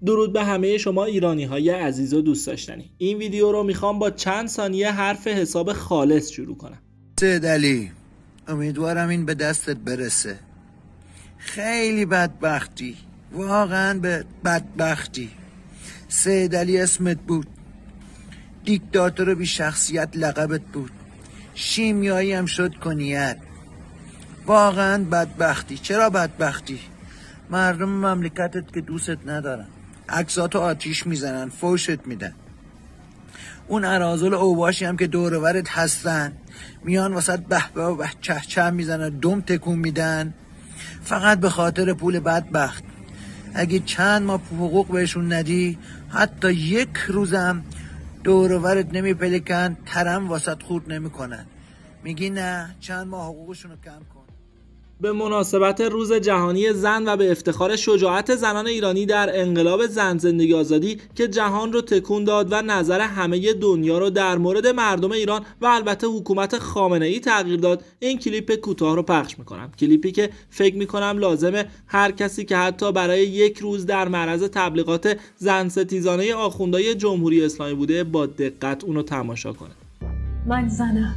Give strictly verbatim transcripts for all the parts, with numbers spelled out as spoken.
درود به همه شما ایرانی های عزیز و دوست داشتنی. این ویدیو رو میخوام با چند ثانیه حرف حساب خالص شروع کنم. سید علی، امیدوارم این به دستت برسه. خیلی بدبختی، واقعا به بدبختی. سید علی اسمت بود، دیکتاتور بی شخصیت لقبت بود، شیمیایی هم شد کنیت. واقعا بدبختی. چرا بدبختی؟ مردم مملکتت که دوستت ندارن، عکساتو آتیش میزنن، فوشت میدن. اون اراذل اوباشی هم که دور و برت هستن میان واسط به به و به چه چه میزنن، دم تکون میدن، فقط به خاطر پول. بدبخت. اگه چند ماه حقوق بهشون ندی، حتی یک روزم دور و برت نمیپلکن، ترم واسط خورد نمیکنن. میگی نه، چند ماه حقوقشونو کم کن. به مناسبت روز جهانی زن و به افتخار شجاعت زنان ایرانی در انقلاب زن زندگی آزادی که جهان رو تکون داد و نظر همه دنیا رو در مورد مردم ایران و البته حکومت خامنه‌ای تغییر داد، این کلیپ کوتاه رو پخش میکنم. کلیپی که فکر میکنم لازمه هر کسی که حتی برای یک روز در معرض تبلیغات زن ستیزانه آخوندهای جمهوری اسلامی بوده با دقت اونو تماشا کنه. من زنم،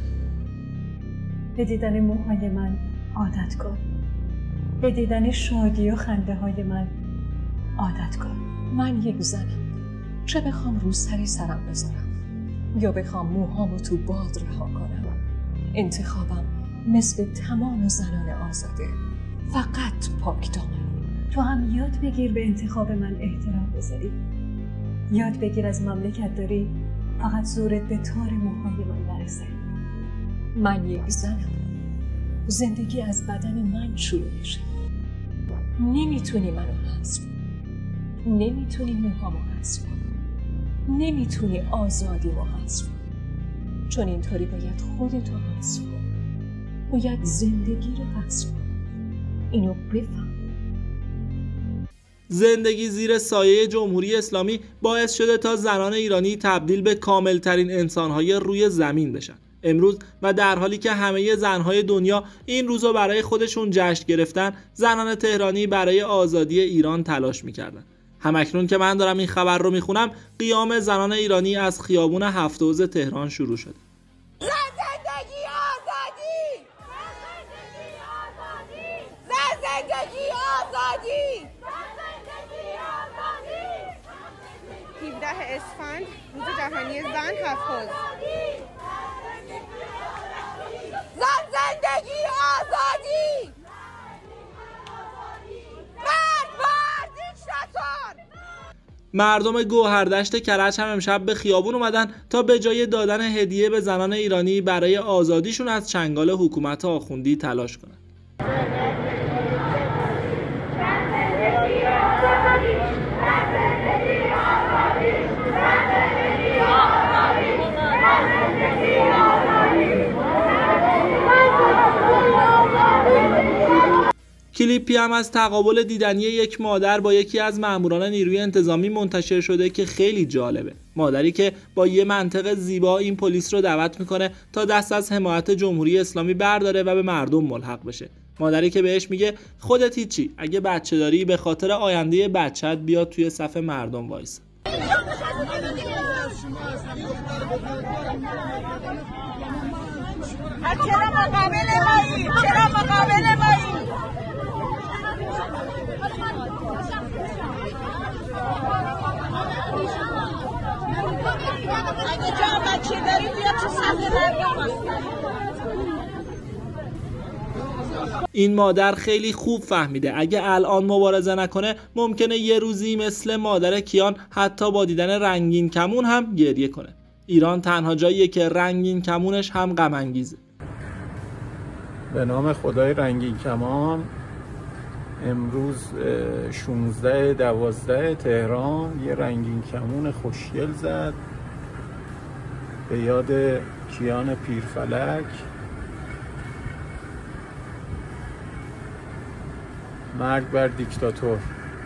به دیدن موهای من عادت کن، به دیدن شادی و خنده های من عادت کن. من یک زنم، چه بخوام روسری سرم بذارم یا بخوام موهامو تو باد رها کنم، انتخابم مثل تمام زنان آزاده، فقط پاک دامن. تو هم یاد بگیر به انتخاب من احترام بذاری. یاد بگیر از مملکت داری فقط زورت به تار موهای من برسه. من یک زنم، زندگی از بدن من شروع میشه. نمیتونی منو حذف کنی، نمیتونی موهامو حذف کنی، نمیتونی آزادیمو حذف کنی، چون اینطوری باید خودتو حذف کنی، باید زندگی رو حذف کنی. اینو بفهم. زندگی زیر سایه جمهوری اسلامی باعث شده تا زنان ایرانی تبدیل به کاملترین انسانهای روی زمین بشن. امروز و در حالی که همه زنهای دنیا این روزو برای خودشون جشن گرفتن، زنان تهرانی برای آزادی ایران تلاش میکردن. همکنون که من دارم این خبر رو میخونم، قیام زنان ایرانی از خیابون هفت حوض تهران شروع شده. زن زندگی آزادی! زن زندگی آزادی! هفدهم اسفند روز جهانی زن هفت حوض. زن زندگی آزادی! مرد مرد هیچ نتان! مردم گوهردشت کرج هم امشب به خیابون اومدن تا به جای دادن هدیه به زنان ایرانی برای آزادیشون از چنگال حکومت آخوندی تلاش کنن. کلیپی هم از تقابل دیدنی یک مادر با یکی از ماموران نیروی انتظامی منتشر شده که خیلی جالبه. مادری که با یه منطق زیبا این پلیس رو دعوت میکنه تا دست از حمایت جمهوری اسلامی برداره و به مردم ملحق بشه. مادری که بهش میگه خودت هیچی، اگه بچه داری به خاطر آینده بچت بیاد توی صف مردم وایس. چرا مقابل مایی؟ چرا مقابل مایی؟ اگه جا بچه داری بیا تو صف مردم. این مادر خیلی خوب فهمیده اگه الان مبارزه نکنه ممکنه یه روزی مثل مادر کیان حتی با دیدن رنگین کمون هم گریه کنه. ایران تنها جاییه که رنگین کمونش هم غم انگیزه. به نام خدای رنگین کمان، امروز شانزده دوازده تهران یه رنگین کمون خوشگل زد به یاد کیان پیرفلک. مرگ بر دیکتاتور.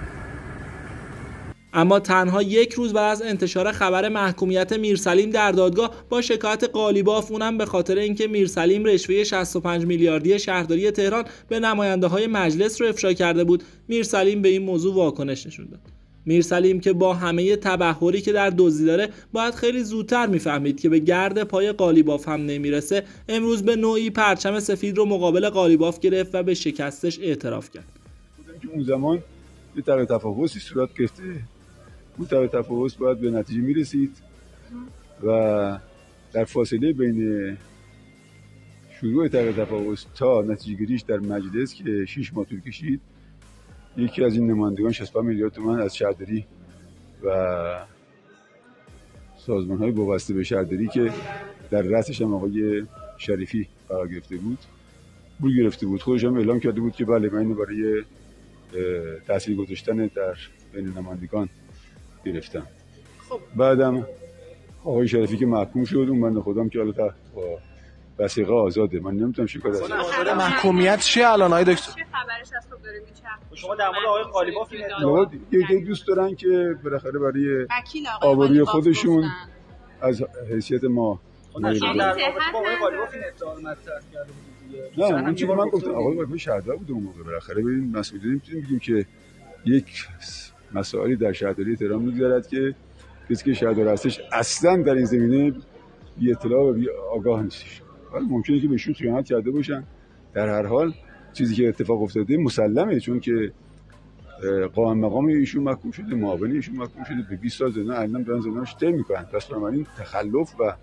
اما تنها یک روز بعد از انتشار خبر محکومیت میرسلیم در دادگاه با شکایت قالیباف، اونم به خاطر اینکه میرسلیم رشوه شصت و پنج میلیاردی شهرداری تهران به نماینده های مجلس رو افشا کرده بود، میرسلیم به این موضوع واکنش نشون داد. میرسلیم که با همه تبحری که در دزدی داره باید خیلی زودتر میفهمید که به گرد پای قالیباف هم نمیرسه، امروز به نوعی پرچم سفید رو مقابل قالیباف گرفت و به شکستش اعتراف کرد. اون زمان یه طرح تفاوضی صورت گرفته، اون طرح تفاوض باید به نتیجه میرسید و در فاصله بین شروع طرح تفاوض تا نتیجه گیریش در مجلس که شش ماه طول کشید، یکی از این نمایندگان شصت و پنج میلیارد تومان از شهرداری و سازمان‌های وابسته به شهرداری که در رأسش هم آقای شریفی قرار گرفته بود پول گرفته بود. خودش هم اعلام کرده بود که بله من اینو برای تاثیر گذاشتن در بین نمایندگان گرفتم. خب بعدم آقای شریفی که محکوم شد، اون بنده خودم که حالا با وثیقه آزاده، من نمیتونم شکایت ازش کنم. محکومیت چیه الان آقای دکتر؟ چه خبرش از تو داره میچرخه؟ شما در مورد آقای قالیباف این یه دوست دارن که بالاخره برای آبروی خودشون از حیثیت ما در رابطه با آقای قالیباف این ادعا مطرح کرده بود. نه اون چیزی من گفتم آقای قالیباف شهردار بود اون موقع. بالاخره ببین مسئولین نمیتونیم بگیم که یک مسائلی در شهرداری تهران میگذرد که کسی که شهردار هستش اصلا در این زمینه بی اطلاع و بی آگاه نیستش. ولی ممکنه که بهشون خیانت کرده باشن. در هر حال چیزی که اتفاق افتاده مسلمه، چون که قائم مقام ایشون محکوم شده، معاون ایشون محکوم شده به بیست سال زندان، الان دارن زندانش طی میکنن. پس بنابراین تخلف و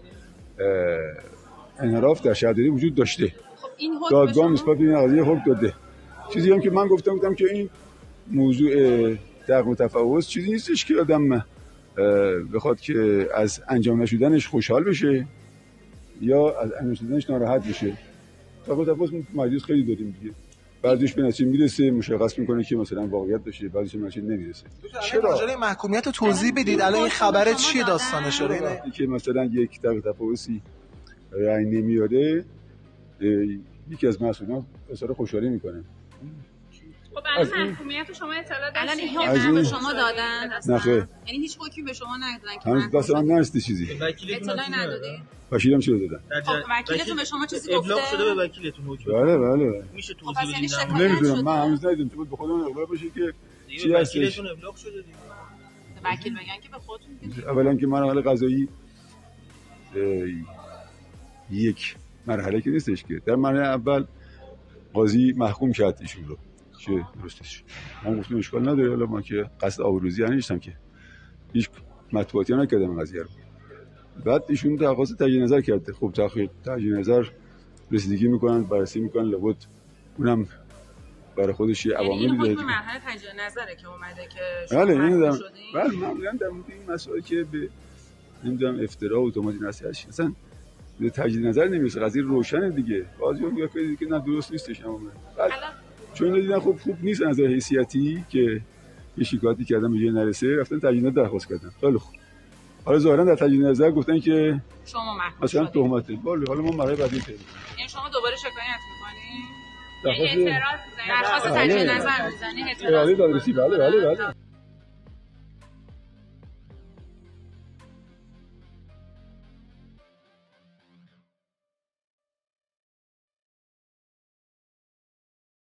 انحراف در شهرداری وجود داشته. خب این دادگاه نسبت به این قضیه حکم داده. چیزی هم که من گفتم گفتم که این موضوع دغم تفاوض چیزی نیستش که آدم بخواد که از انجام نشدنش خوشحال بشه یا از انجام نشدنش ناراحت بشه. دغم تفاوض مجلس خیلی داریم دیگه. بعضیش به نتیجه میرسه، مشخص میکنه که مثلا واقعیت داشته، بعضیش به نتیجه نمیرسه. چرا راجع به محکومیت رو توضیح بدید. الان این خبره چیه داستانش رو اینه که مثلا یک دغم تفاوضی رأی نمیاره، یکی از مسئولان اظهار خوشحالی میکنه. خب الان محکومیت شما اطلاع دارید؟ الان این حکم به شما دادن؟ نه خیر. یعنی هیچ حکمی به شما ندادن که هنوز دست من ننشسته چیزی. اطلاعی ندادید؟ وکیلم چی دادن؟ خب وکیلتون به شما چیزی گفته؟ ابلاغ شده به وکیلتون حکم؟ بله بله. میشه توضیح بدید؟ نمیدونم، من هنوز ندیدم. تو به خودمون ابلاغ بشه که چی هستش. وکیلتون ابلاغ شده دیگه. وکیل بگن که به خودتون میگید. اولا که مرحله قضایی یک مرحله که نیستش که در مرحله اول قاضی محکوم کرد ایشون رو که درستش. من گفتم اشکال نداره، حالا ما که قصد آبروریزی نداشتم که هیچ مطبوعاتی نکردم این قضیه رو. بعد ایشون درخواست تجدید نظر کرده. خب تجدید نظر رسیدگی میکنن، بررسی میکنن، لابد اونم برای خودش یه عواملی داره. این حکم مرحله تجدید نظره که اومده که بله این دارم. بله معمولا در مورد این مسائل که به نمیدونم افترا و تهمت نصیحت اصلا به تجدید نظر نمیرسه، قضیه روشنه دیگه. قاضی میگه که نه درست نیستش عموما. چون دیدن خب خوب نیست از حیثیتی که یه شکایتی کردن به جای نرسه، رفتن تجدید نظر درخواست کردن. خیلی خوب. حالا ظاهرا در تجدید نظر گفتن که شما محکوم مثلا تهمته. بله حالا ما مرحله بعدی پیدا. یعنی شما دوباره شکایت می‌کنید؟ درخواست اعتراض می‌زنید؟ درخواست تجدید نظر می‌زنید؟ اعتراض دادرسی. بله بله بله.